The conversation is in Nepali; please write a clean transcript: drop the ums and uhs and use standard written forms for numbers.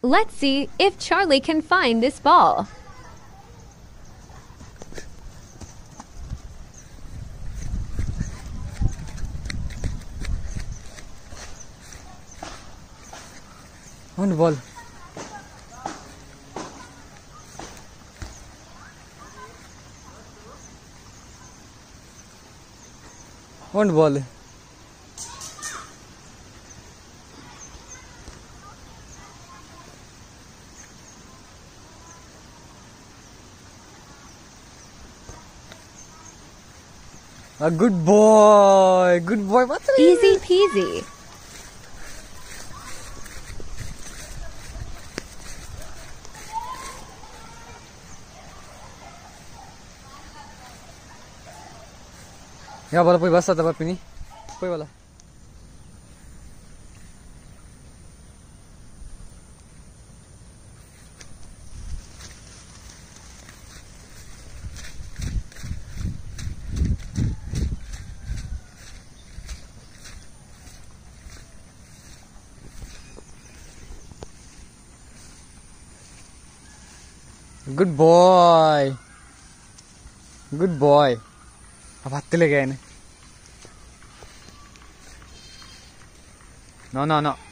Let's see if Charlie can find this ball. On ball. On ball. A good boy. Good boy. What's it? Easy peasy. यहाँ बोला कोई बस आता है पिनी कोई वाला गुड बॉय गुड बॉय अब हाथ ले गए ना ना ना